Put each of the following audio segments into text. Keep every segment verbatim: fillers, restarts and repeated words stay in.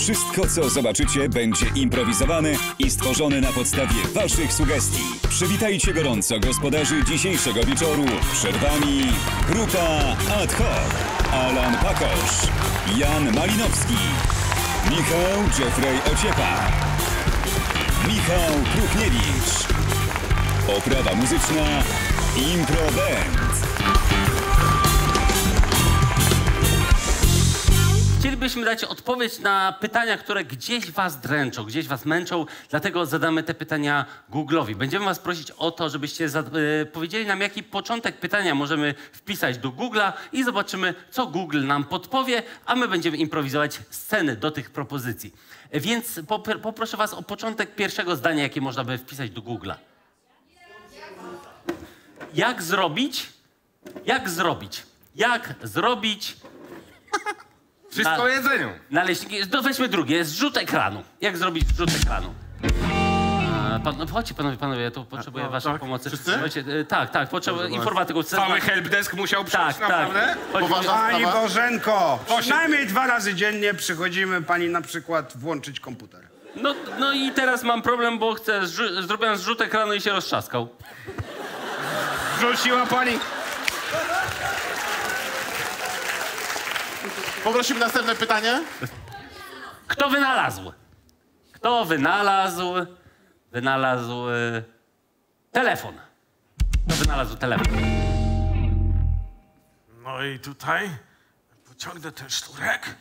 Wszystko, co zobaczycie, będzie improwizowane i stworzone na podstawie waszych sugestii. Przywitajcie gorąco gospodarzy dzisiejszego wieczoru. Przed wami grupa Ad Hoc. Alan Pakosz, Jan Malinowski, Michał Jeffrey Ociepa, Michał Kruchniewicz. Oprawa muzyczna Impro Band. Chcielibyśmy dać odpowiedź na pytania, które gdzieś was dręczą, gdzieś was męczą, dlatego zadamy te pytania Google'owi. Będziemy was prosić o to, żebyście y, powiedzieli nam, jaki początek pytania możemy wpisać do Google'a i zobaczymy, co Google nam podpowie, a my będziemy improwizować sceny do tych propozycji. Więc poproszę was o początek pierwszego zdania, jakie można by wpisać do Google'a. Jak zrobić? Jak zrobić? Jak zrobić... Wszystko Na, o jedzeniu. Naleśniki. No weźmy drugie. Jest zrzut ekranu. Jak zrobić zrzut ekranu? A, pan, no, chodźcie panowie, panowie, ja tu potrzebuję no, waszej tak? pomocy. Wszyscy? Słuchajcie, y, tak, tak, potrzebuję informatyków. Cały helpdesk musiał przyjść, Tak, naprawdę? tak. Poważna Pani sprawa? Bożenko, Osiem. przynajmniej dwa razy dziennie przychodzimy pani na przykład włączyć komputer. No, no i teraz mam problem, bo chcę, zrzu- zrobiłem zrzut ekranu i się roztrzaskał. Rzuciła pani. Poprosimy następne pytanie. Kto wynalazł? Kto wynalazł? Wynalazł y, telefon. Kto wynalazł telefon? No i tutaj pociągnę ten szturek.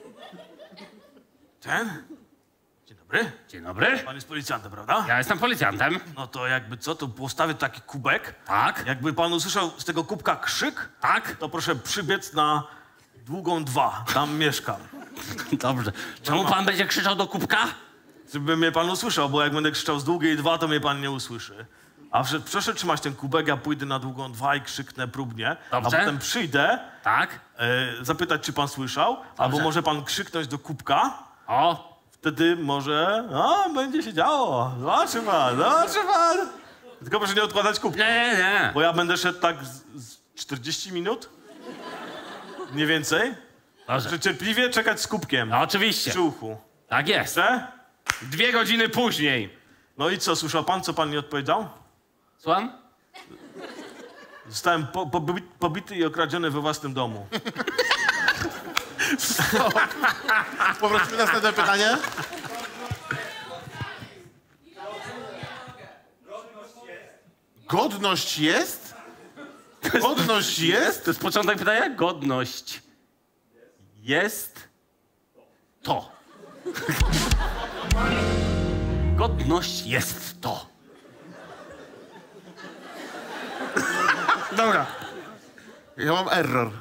Ten. Dzień dobry. Dzień dobry. Pan jest policjantem, prawda? Ja jestem policjantem. No to jakby co, to postawię taki kubek. Tak. Jakby pan usłyszał z tego kubka krzyk, Tak. to proszę przybiec na Długą dwa. Tam mieszkam. Dobrze. Czemu pan będzie krzyczał do kubka? Żeby mnie pan usłyszał, bo jak będę krzyczał z Długiej dwa, to mnie pan nie usłyszy. A prze- proszę trzymać ten kubek, ja pójdę na Długą dwa i krzyknę próbnie. Dobrze. A potem przyjdę, Tak. e, zapytać, czy pan słyszał, albo może pan krzyknąć do kubka. O, Wtedy może, no, będzie się działo. Zobaczy pan, zobaczy pan. Tylko proszę nie odkładać kubka, nie, nie. bo ja będę szedł tak z, z czterdzieści minut, mniej więcej. Dobrze. Że cierpliwie czekać z kubkiem No, oczywiście. przy uchu. Tak jest. Chce? Dwie godziny później. No i co, słyszał pan, co pan nie odpowiedział? Słucham? Zostałem po, pobi- pobity i okradziony we własnym domu. Poprosimy następne pytanie. Godność jest? Godność jest? To jest początek pytania? Godność. Jest to. Godność jest to. Dobra. Ja mam error.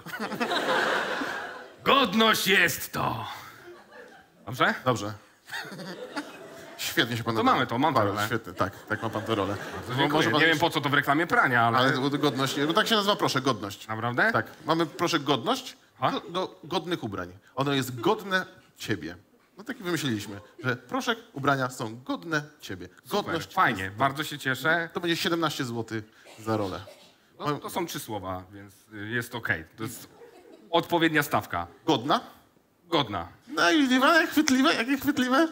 Godność jest to. Dobrze? Dobrze. Świetnie się pan To nadaje. mamy to, mam tę Bardzo rolę. Świetnie, tak, tak ma pan tę rolę. Dziękuję. Może pan Nie wiem już- po co to w reklamie prania, ale... Ale godność, nie, bo tak się nazywa proszek, godność. Naprawdę? Tak, mamy proszek godność A? do, do godnych ubrań. Ono jest godne ciebie. No taki wymyśliliśmy, że proszek, ubrania są godne ciebie. Super, Godność. fajnie, bardzo się cieszę. To będzie siedemnaście złotych za rolę. No, to są trzy słowa, więc y, jest okej. To jest odpowiednia stawka. Godna? Godna. No i nie ma, jak chwytliwe, jakie chwytliwe?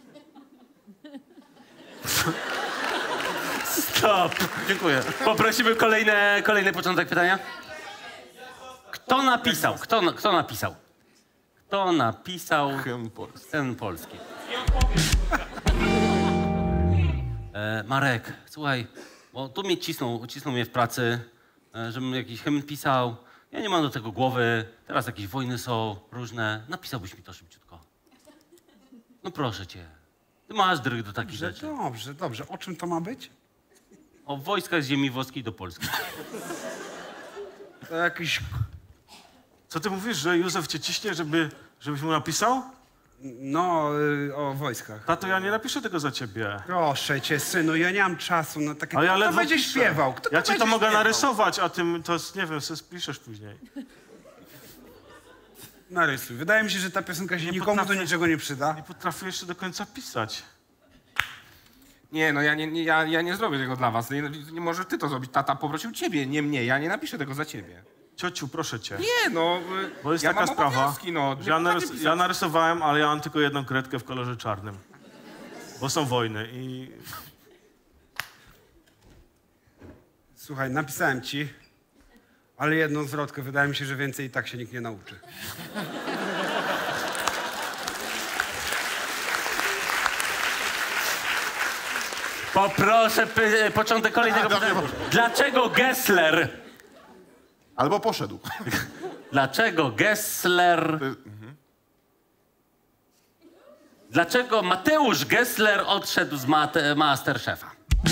Stop. Dziękuję. Poprosimy kolejne, kolejny początek pytania. Kto napisał? Kto, na- kto napisał? Kto napisał Hymn Polski. ten polski? E, Marek, słuchaj, bo tu mnie cisną, cisną mnie w pracy, e, żebym jakiś hymn pisał. Ja nie mam do tego głowy. Teraz jakieś wojny są różne. Napisałbyś mi to szybciutko. No proszę cię. Ty masz dryg do takich Dobrze, rzeczy. dobrze, dobrze. O czym to ma być? O wojskach z ziemi włoskiej do Polski. To jakiś... Co ty mówisz, że Józef cię ciśnie, żeby, żebyś mu napisał? No, y, o wojskach. Tato, ja nie napiszę tego za ciebie. Proszę cię, synu, ja nie mam czasu na takie... Ale ja Kto to ledwo będzie piszę. śpiewał? Kto Ja to ci to będzie mogę śpiewał? narysować, a tym to, jest, nie wiem, sobie spiszesz później. Narysuj. Wydaje mi się, że ta piosenka się Nie nikomu do potrafię- niczego nie przyda. Nie potrafię jeszcze do końca pisać. Nie, no ja nie, nie, ja, ja nie zrobię tego dla was. Nie, nie możesz ty to zrobić. Tata poprosił ciebie, nie mnie. Ja nie napiszę tego za ciebie. Ciociu, proszę cię. Nie, no... y, Bo jest ja taka mam sprawa, obowiązki, no. że ja, Nie narys potrafię ja pisać. narysowałem, ale ja mam tylko jedną kredkę w kolorze czarnym. Bo są wojny i... Słuchaj, napisałem ci, ale jedną zwrotkę. Wydaje mi się, że więcej i tak się nikt nie nauczy. Poproszę py- początek kolejnego A, dobrze, pytania. Dlaczego Gessler? Albo poszedł. Dlaczego Gessler... Dlaczego Mateusz Gessler odszedł z Mate- Masterchefa?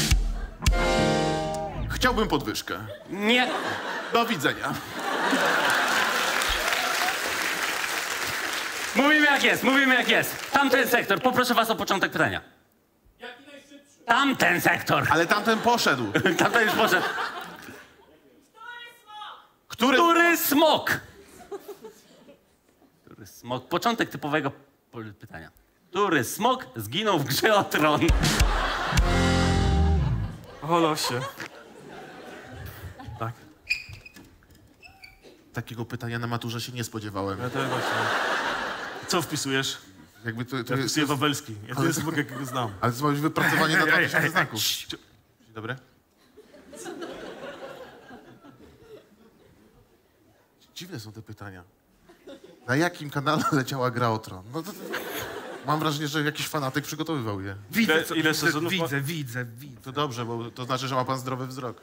Chciałbym podwyżkę. Nie. Do widzenia. Mówimy jak jest, mówimy jak jest. Tamten sektor, poproszę was o początek pytania. Tamten sektor. Ale tamten poszedł. Tamten już poszedł. Który... Który smok? Który smok? Początek typowego pol- pytania. Który smok zginął w grze o tron? O losie. Tak. Takiego pytania na maturze się nie spodziewałem. Ja też właśnie. Co wpisujesz? Jakby to, to Ja jest, wpisuję Wawelski. Ja to jest smok, jakiego znam. ale to ma być wypracowanie na dwa tysiące znaków. Dzień dobry. Dziwne są te pytania. Na jakim kanale leciała gra o tron? No to, to, mam wrażenie, że jakiś fanatyk przygotowywał je. Widzę, Ile- co, ile widzę, sezonów ma- widzę, widzę, widzę. To dobrze, bo to znaczy, że ma pan zdrowy wzrok.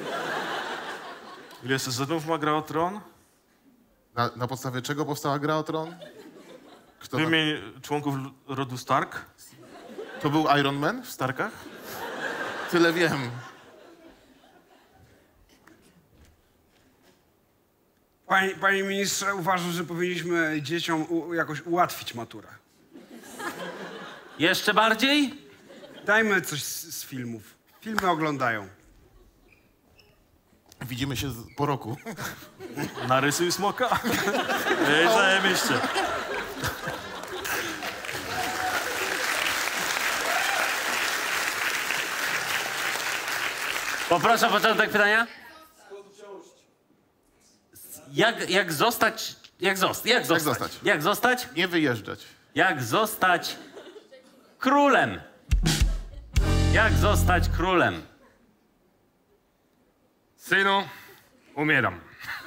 Ile sezonów ma Gra o Tron? Na, na podstawie czego powstała gra o tron? Kto na, Wymień członków l- rodu Stark. to był Iron Man w Starkach? Tyle wiem. Panie, panie ministrze, uważam, że powinniśmy dzieciom u, jakoś ułatwić maturę. Jeszcze bardziej? Dajmy coś z, z filmów. Filmy oglądają. Widzimy się z, po roku. Narysuj smoka. Ej, zajebiście. Poproszę o początek pytania. Jak, jak zostać... Jak, zost, jak zostać? zostać? Jak zostać? Nie wyjeżdżać. Jak zostać królem? Jak zostać królem? Synu, umieram.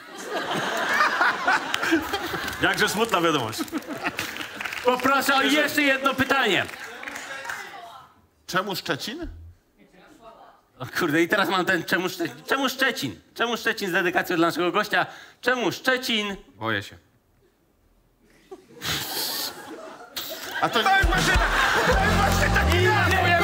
Jakże smutna wiadomość. Poproszę o jeszcze jedno pytanie. Czemu Szczecin? O kurde, i teraz mam ten czemu Szczecin? Czemu Szczecin? Czemu Szczecin z dedykacją dla naszego gościa? Czemu Szczecin? Boję się. A to... To jest właśnie, to jest właśnie taki...